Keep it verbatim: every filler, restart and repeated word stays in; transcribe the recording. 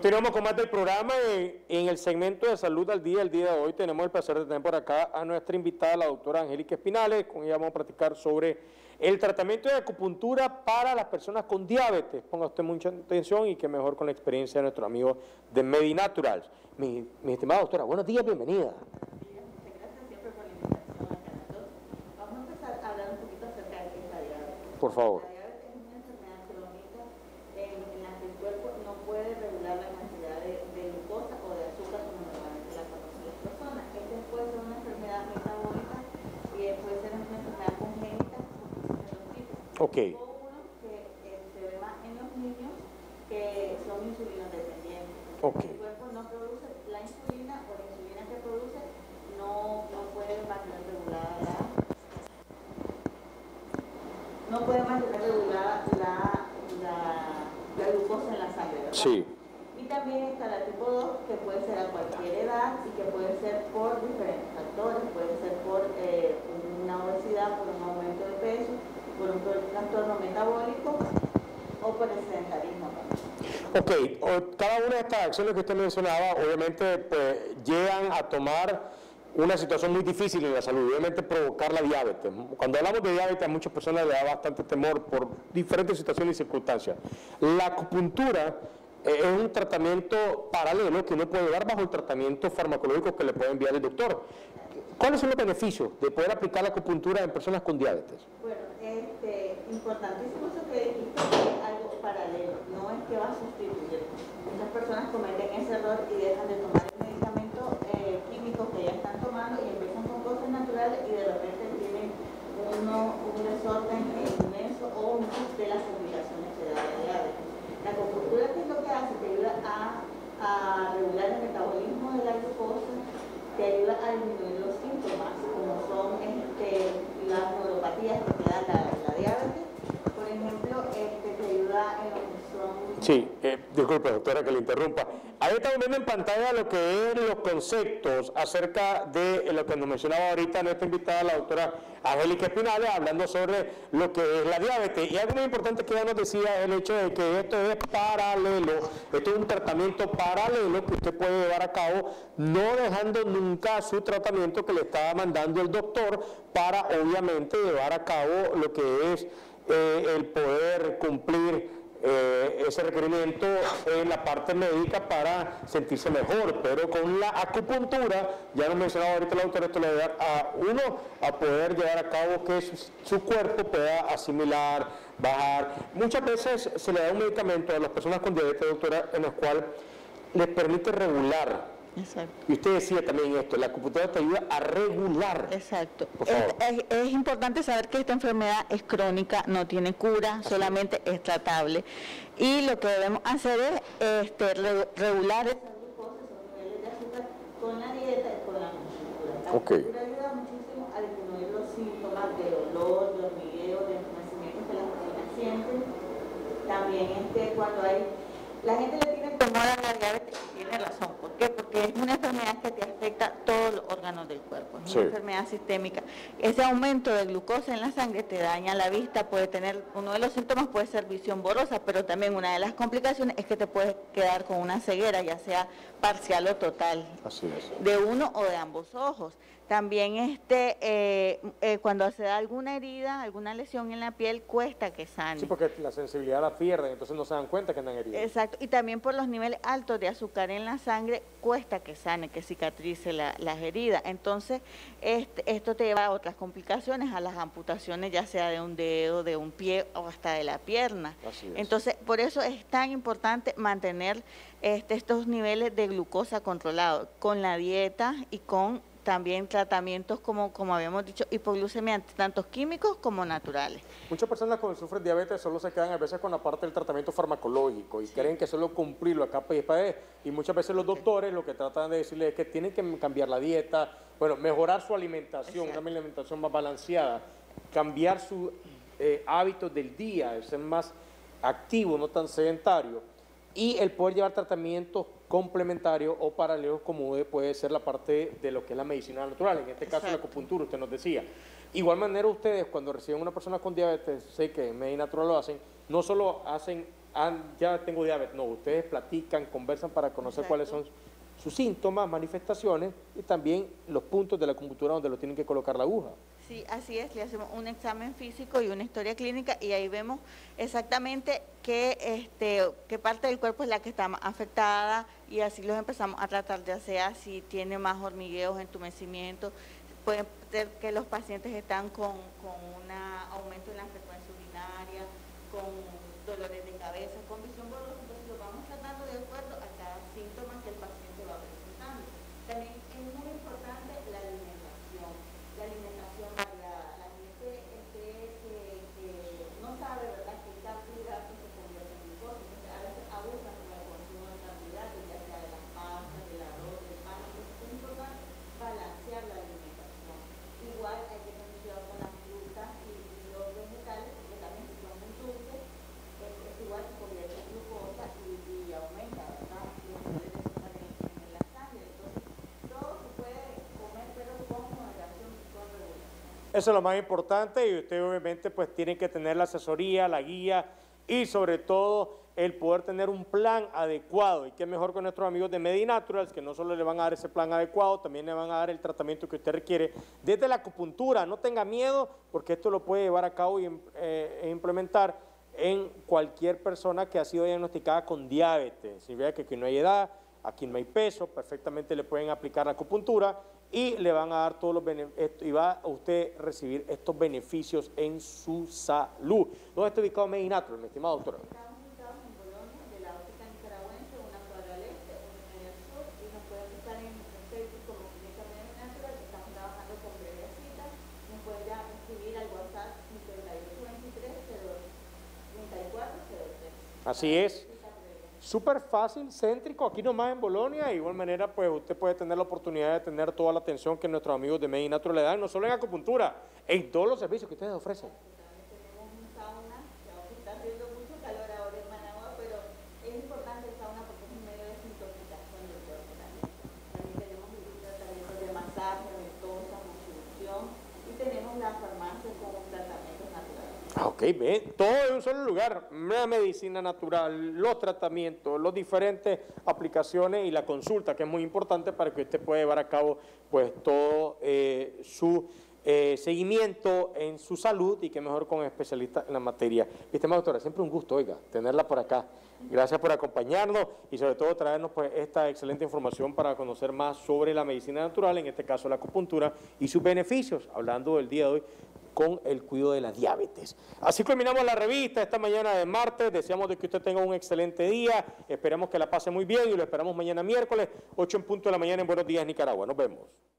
Continuamos con más del programa. En, en el segmento de Salud al Día, el día de hoy tenemos el placer de tener por acá a nuestra invitada, la doctora Angélica Espinales. Con ella vamos a platicar sobre el tratamiento de acupuntura para las personas con diabetes. Ponga usted mucha atención y que mejor con la experiencia de nuestro amigo de Medinaturals. Mi, mi estimada doctora, buenos días, bienvenida. Muchas gracias siempre por la invitación a Canal dos. Vamos a empezar a hablar un poquito acerca de qué es la diabetes. Por favor. La diabetes es una enfermedad crónica en, en la que el cuerpo no puede regular la cantidad de, de glucosa o de azúcar como normalmente la conocen las personas. Esta puede ser una enfermedad metabólica y puede ser una enfermedad congénita, como dicen los tipos. Ok. O uno que eh, se ve más en los niños que son insulino dependientes. Ok. El cuerpo no produce la insulina o la insulina que produce no, no puede mantener regulada la no puede mantener regulada la, la, la glucosa en la sangre, ¿verdad? Sí. Y también está la tipo dos, que puede ser a cualquier edad y que puede ser por diferentes factores, puede ser por eh, una obesidad, por un aumento de peso, por un trastorno metabólico o por el sedentarismo. Ok, cada una de estas acciones que usted mencionaba, obviamente, pues, llegan a tomar una situación muy difícil en la salud, obviamente provocar la diabetes. Cuando hablamos de diabetes, a muchas personas le da bastante temor por diferentes situaciones y circunstancias. La acupuntura eh, es un tratamiento paralelo que uno puede llevar bajo el tratamiento farmacológico que le puede enviar el doctor. ¿Cuáles son los beneficios de poder aplicar la acupuntura en personas con diabetes? Bueno, este, importantísimo eso que dijiste, que es algo paralelo, no es que va a sustituir. Muchas personas cometen ese error y dejan de tomar el medicamento eh, químico que ya están tomando y empiezan con cosas naturales y de repente tienen uno, un desorden inmenso o un de las complicaciones que da la diabetes. La acupuntura, ¿qué es lo que hace? Te ayuda a, a regular el metabolismo de la glucosa, te ayuda a disminuir los síntomas, como son este, las neuropatías que te da la, la diabetes. Por ejemplo, este, te ayuda en lo que son... Sí, eh, disculpe, doctora, que le interrumpa. Ahí estamos viendo en pantalla lo que es los conceptos acerca de lo que nos mencionaba ahorita nuestra invitada, la doctora Angélica Espinales, hablando sobre lo que es la diabetes. Y algo muy importante que ella nos decía es el hecho de que esto es paralelo, esto es un tratamiento paralelo que usted puede llevar a cabo, no dejando nunca su tratamiento que le está mandando el doctor para, obviamente, llevar a cabo lo que es eh, el poder cumplir Eh, ese requerimiento en la parte médica para sentirse mejor, pero con la acupuntura, ya nos mencionaba ahorita la doctora, esto le va a ayudar a uno a poder llevar a cabo que su, su cuerpo pueda asimilar, bajar. Muchas veces se le da un medicamento a las personas con diabetes, doctora, en el cual les permite regular. Exacto. Y usted decía también esto, la acupuntura te ayuda a regular. Exacto. Por Es, favor. es, es importante saber que esta enfermedad es crónica, no tiene cura, Así solamente es. es tratable. Y lo que debemos hacer es este, re, regular esas glucosas, esos niveles de azúcar, con la dieta y con la acupuntura. La Okay. acupuntura ayuda muchísimo a disminuir los síntomas de dolor, de hormigueo, de entumecimiento que las personas sienten. También este, cuando hay... La gente le tiene temor a la diabetes y tiene razón. ¿Por qué? Porque es una enfermedad que te afecta todos los órganos del cuerpo. Es Sí. una enfermedad sistémica. Ese aumento de glucosa en la sangre te daña la vista, puede tener, uno de los síntomas puede ser visión borrosa, pero también una de las complicaciones es que te puedes quedar con una ceguera, ya sea parcial o total. Así es. De uno o de ambos ojos. También este, eh, eh, cuando se da alguna herida, alguna lesión en la piel, cuesta que sane. Sí, porque la sensibilidad la pierden, entonces no se dan cuenta que andan heridos. Exacto, y también por los niveles altos de azúcar en la sangre, cuesta que sane, que cicatrice la, las heridas. Entonces, este, esto te lleva a otras complicaciones, a las amputaciones, ya sea de un dedo, de un pie o hasta de la pierna. Así es. Entonces, por eso es tan importante mantener este, estos niveles de glucosa controlados con la dieta y con también tratamientos como, como habíamos dicho, hipoglucemia, tanto químicos como naturales. Muchas personas que sufren diabetes solo se quedan a veces con la parte del tratamiento farmacológico y sí. creen que solo cumplirlo a capa y espada, y muchas veces los doctores lo que tratan de decirles es que tienen que cambiar la dieta, bueno, mejorar su alimentación, Exacto. una alimentación más balanceada, cambiar sus eh, hábitos del día, ser más activo, no tan sedentario, y el poder llevar tratamientos complementarios o paralelos como puede ser la parte de lo que es la medicina natural, en este caso Exacto. la acupuntura, usted nos decía. Igual manera ustedes cuando reciben una persona con diabetes, sé que en Medinaturals lo hacen, no solo hacen ah, ya tengo diabetes. No, ustedes platican, conversan para conocer Exacto. cuáles son sus síntomas, manifestaciones y también los puntos de la acupuntura donde lo tienen que colocar la aguja. Sí, así es, le hacemos un examen físico y una historia clínica y ahí vemos exactamente qué, este, qué parte del cuerpo es la que está más afectada y así los empezamos a tratar, ya sea si tiene más hormigueos, entumecimiento, puede ser que los pacientes están con, con un aumento en la frecuencia urinaria, con dolores de cabeza, con visión borrosa, entonces lo vamos tratando de acuerdo a cada síntoma que el paciente va presentando. También es muy importante la alimentación. La alimentación variada. La gente este, que, que no sabe, ¿verdad?, que carbohidratos se convierte en glucosa. Entonces, a veces abusan con el consumo de carbohidratos, ya sea de las pastas, del arroz, del pan. Entonces, es importante balancear la alimentación. Igual hay que tener cuidado con las frutas y los vegetales, porque también si son muy dulces, es, es igual se convierte en glucosa y, y aumenta, ¿verdad?, los niveles de azúcar en, en la sangre. Entonces, todo se puede comer, pero con moderación y con regulación. Eso es lo más importante y usted obviamente pues tiene que tener la asesoría, la guía y sobre todo el poder tener un plan adecuado. Y qué mejor con nuestros amigos de Medinaturals, que no solo le van a dar ese plan adecuado, también le van a dar el tratamiento que usted requiere desde la acupuntura. No tenga miedo porque esto lo puede llevar a cabo y eh, e implementar en cualquier persona que ha sido diagnosticada con diabetes. Si ve que aquí no hay edad, aquí no hay peso, perfectamente le pueden aplicar la acupuntura y le van a dar todos los beneficios y va a usted recibir estos beneficios en su salud. ¿Dónde está ubicado Medinatural, mi estimado doctor? Estamos ubicados en Bolonia, de la óptica nicaragüense, una cuadra al este, una en el sur, y nos pueden buscar en Facebook como Clínica Medinatural, que estamos trabajando con breve cita. Nos pueden ya escribir al WhatsApp cincuenta y ocho veintitrés cero treinta y cuatro cero tres. Así es. Súper fácil, céntrico, aquí nomás en Bolonia. De igual manera, pues usted puede tener la oportunidad de tener toda la atención que nuestros amigos de Medinatural le dan, no solo en acupuntura, en todos los servicios que ustedes ofrecen. También tenemos un sauna, que aunque está haciendo mucho calor ahora en Managua, pero es importante el sauna porque es un medio de desintoxicación del cuerpo también. También tenemos tratamientos de masaje, ventosa, moxibustión y tenemos la farmacia con tratamientos naturales. Ok, ve, todo en un solo lugar, la medicina natural, los tratamientos, las diferentes aplicaciones y la consulta, que es muy importante para que usted pueda llevar a cabo pues todo eh, su eh, seguimiento en su salud y que mejor con especialistas en la materia. Mi estimada doctora, siempre un gusto, oiga, tenerla por acá. Gracias por acompañarnos y sobre todo traernos pues esta excelente información para conocer más sobre la medicina natural, en este caso la acupuntura y sus beneficios, hablando del día de hoy con el cuidado de la diabetes. Así culminamos la revista esta mañana de martes. Deseamos de que usted tenga un excelente día. Esperamos que la pase muy bien y lo esperamos mañana miércoles, ocho en punto de la mañana en Buenos Días, Nicaragua. Nos vemos.